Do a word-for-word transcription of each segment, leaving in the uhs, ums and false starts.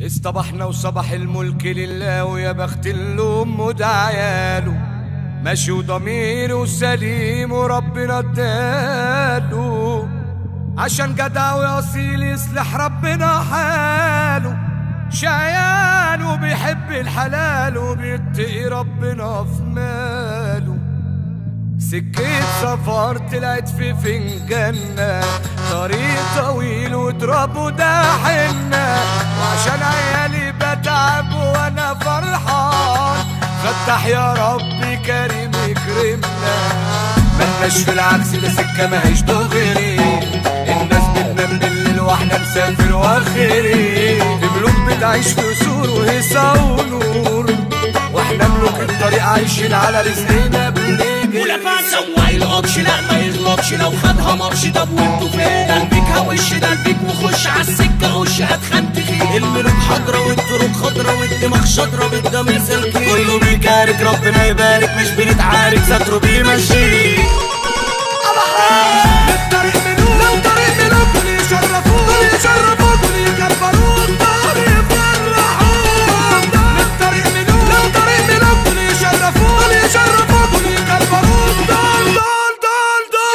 اصطبحنا وصبح الملك لله، ويا بخت الام وده عياله ماشي وضميره سليم وربنا اداله، عشان جدع واصيل يصلح ربنا حاله، شقيان وبيحب الحلال وبيتقي ربنا في ماله. سكة سفر طلعت في فنجاننا، طريق طويل وتراب وده حنة، وعشان عيالي بتعب وانا فرحان، فتح يا ربي كريم يكرمنا. ملناش في العكس ده سكة ماهيش دغري، الناس بتنام بالليل واحنا نسافر واخري، في ملوك بتعيش في قصور وهيصة ونور، واحنا ملوك الطريق عايشين على رزقنا بنجري. ولفان سواق القطش لا ما يغلطش، لو خدها مرش طب وانتو فين؟ قلبك هوش ده قلبك وخش عالسكة خش هتخنت فيه. الملوك حضرة والطرق خضرة والدماغ شاطرة بالضمير سالكين، كله بيكارك ربنا يبارك مش بنتعارك ستره بيمشي. الطريق ملوك لو طريق ملوك دول يشرفوك دول يشرفوك دول يكبروك دول يفرحوك. الطريق ملوك لو طريق ملوك دول يشرفوك دول يشرفوك دول يكبروك دول دول دول دول.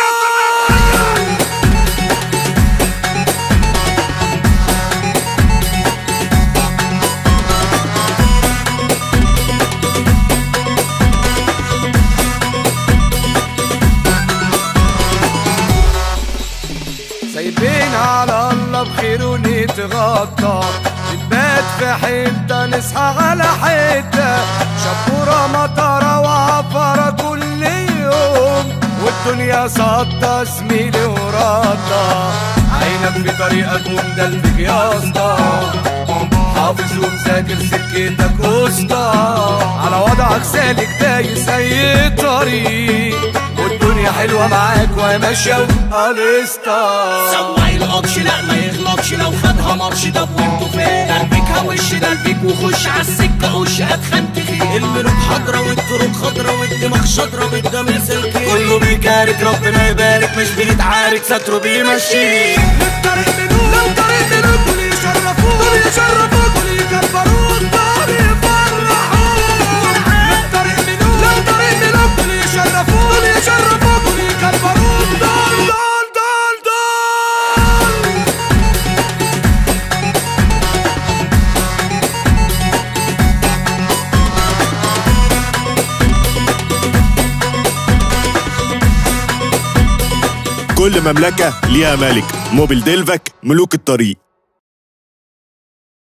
سايبين على الله بخير ونتغطى، نتبات في حتة نصحى على حتة، شبورة مطرة وعفرة كل يوم، والدنيا صدى زميلي وراطة، عينك في طريقك ومدلبك يا اسطى، حافظ ومذاكر سكتك وسطى، على وضعك سالك دايس اي طريق، والدنيا حلوة معاك وهي ماشية وقالسطة. سواق القطش لا ما يغلطش، لو خدها مرش طب وانتو فين؟ قلبك هوش ده قلبك وخش عالسكة خش هتخنت فيه. الملوك حضرة والطرق خضرة والدماغ شاطرة بالضمير سالكين، كله بيكارك ربنا يبارك مش بنتعارك ستره بيمشي. الطريق ملوك لو طريق ملوك دول يشرفوك دول يشرفوك دول يكبروك دول يفرحوك. الطريق ملوك لو طريق ملوك دول يشرفوك دول يشرفوك دول يكبروك دول دول دول دول. كل مملكة ليها ملك. موبيل ديلفك، ملوك الطريق.